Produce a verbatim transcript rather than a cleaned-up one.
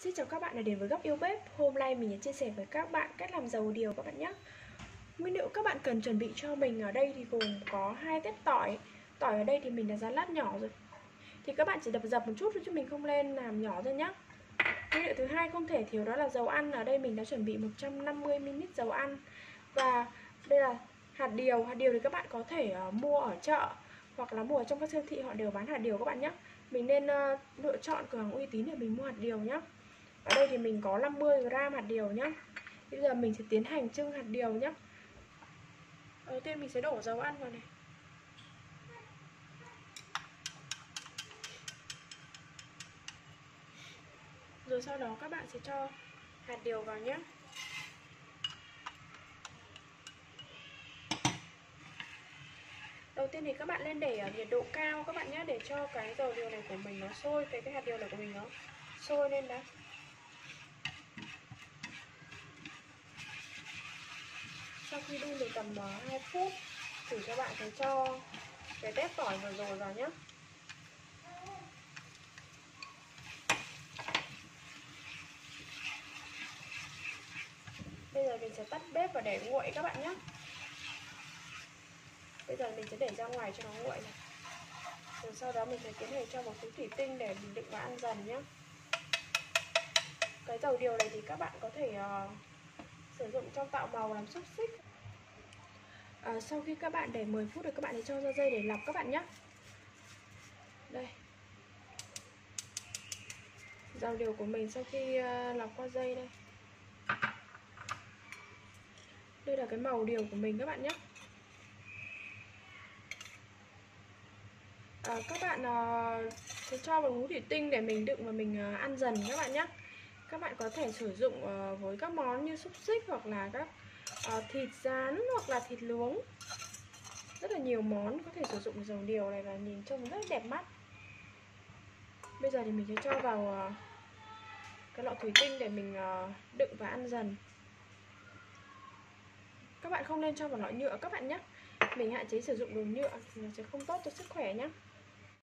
Xin chào các bạn đã đến với Góc Yêu Bếp. Hôm nay mình sẽ chia sẻ với các bạn cách làm dầu điều các bạn nhé. Nguyên liệu các bạn cần chuẩn bị cho mình ở đây thì gồm có hai tép tỏi. Tỏi ở đây thì mình đã rán lát nhỏ rồi. Thì các bạn chỉ đập dập một chút thôi chứ mình không lên làm nhỏ ra nhé. Nguyên liệu thứ hai không thể thiếu đó là dầu ăn. Ở đây mình đã chuẩn bị một trăm năm mươi mi li lít dầu ăn. Và đây là hạt điều. Hạt điều thì các bạn có thể uh, mua ở chợ hoặc là mua ở trong các siêu thị, họ đều bán hạt điều các bạn nhé. Mình nên uh, lựa chọn cửa hàng uy tín để mình mua hạt điều nhé. Ở đây thì mình có năm mươi gam hạt điều nhé. Bây giờ mình sẽ tiến hành chưng hạt điều nhé. Đầu tiên mình sẽ đổ dầu ăn vào này. Rồi sau đó các bạn sẽ cho hạt điều vào nhé. Đầu tiên thì các bạn lên để ở nhiệt độ cao các bạn nhé, để cho cái dầu điều này của mình nó sôi, cái cái hạt điều này của mình nó sôi lên đã. Sau khi đun được tầm hai phút thì các bạn sẽ cho cái tép tỏi vừa rồi vào nhé. Bây giờ mình sẽ tắt bếp và để nguội các bạn nhé. Bây giờ mình sẽ để ra ngoài cho nó nguội này. Rồi sau đó mình sẽ tiến hành cho một túi thủy tinh để mình đựng và ăn dần nhé. Cái dầu điều này thì các bạn có thể uh, sử dụng trong tạo màu làm xúc xích. À, sau khi các bạn để mười phút rồi các bạn sẽ cho ra dây để lọc các bạn nhé. Đây, dầu điều của mình sau khi uh, lọc qua dây đây. Đây là cái màu điều của mình các bạn nhé. À, các bạn uh, sẽ cho vào hũ thủy tinh để mình đựng và mình uh, ăn dần các bạn nhé. Các bạn có thể sử dụng uh, với các món như xúc xích hoặc là các uh, thịt rán hoặc là thịt luống. Rất là nhiều món có thể sử dụng dầu điều này và nhìn trông rất đẹp mắt. Bây giờ thì mình sẽ cho vào uh, cái lọ thủy tinh để mình uh, đựng và ăn dần. Các bạn không nên cho vào lọ nhựa các bạn nhé. Mình hạn chế sử dụng đồ nhựa thì nó sẽ không tốt cho sức khỏe nhé.